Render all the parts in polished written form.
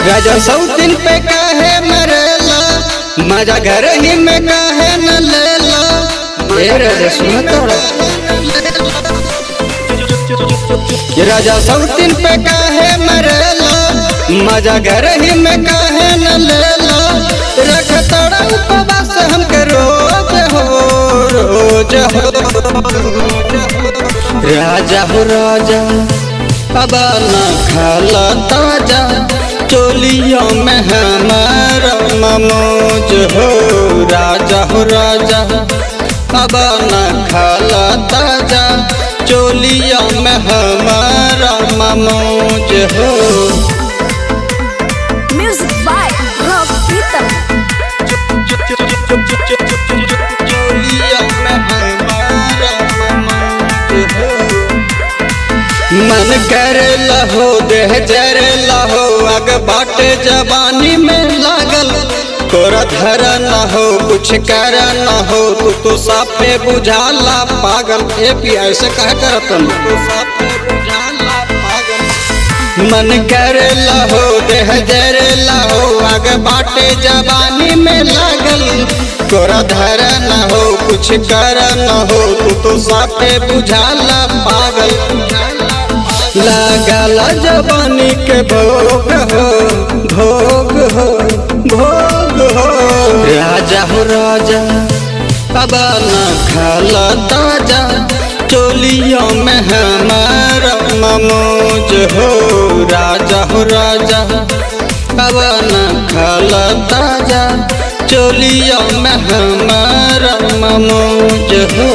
राजा सौतीन पे काहे मरेला, मजा घर ही में काहे न लेला। राजा सुनता राजा सौतीन पे काहे मरेला, मजा घर ही में काहे न लेला। रख तोड़ा उपवास हमके रोज हो रोज हो। राजा हो राजा अब न खाला ताजा, चोलियों में हमारा मौज हो। राजा हो राजा अब न खाला ताजा, चोलियों में हमारा मौज हो। Music by Rock Pritam. चोलियों में हमारा मौज हो। मन कर लहो देह जर लहो, अग बाटे जवानी में लागल। तोरा धर न हो कुछ कर न हो, तू तो साफे बुझाला पागल। ए पिया ऐसे कह करत तो साफे बुझाला पागल। मन कर लहो देह जर लहो, अग बाटे जवानी में लागल। तोरा धर न हो कुछ कर न हो, तू तो साफे बुझाला पागल। लागला जवानी के भोग हो भोग हो भोग हो। राजा हो राजा अब न खाला ताजा, चोलियों में हमारा मौज हो। राजा हो राजा अब न खाला ताजा, चोलियों में हमारा मौज हो।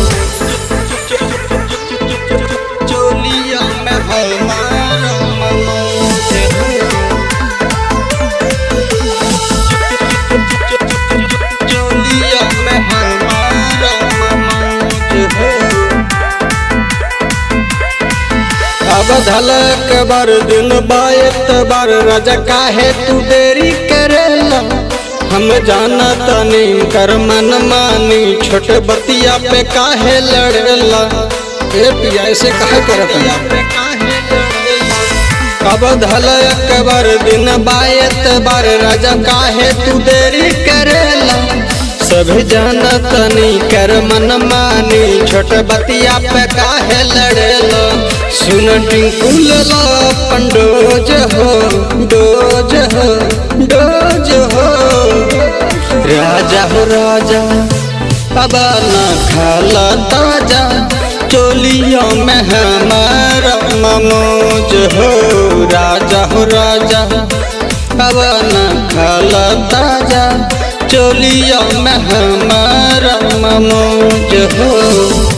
अब धलक बार दिन बायत बार, राजा काहे तू देरी करेला। हम जाना तनी कर मन मानी, छोट बतिया पे काहे लड़ेला। ए पिया ऐसे काहे करत अब धलक बार दिन बायत बार, राजा काहे तू देरी करेला। सभी जाना तनी कर मन मानी, छोट बतिया पे काहे लड़ेला। सुन टिंकुल पंडोज हो डोज हो डोज हो। राजा हो राजा अब न खाला ताजा, चोलियों में हमारा मौज हो। राजा हो राजा अब न खाला ताजा, चोलियों में हमारा मौज हो।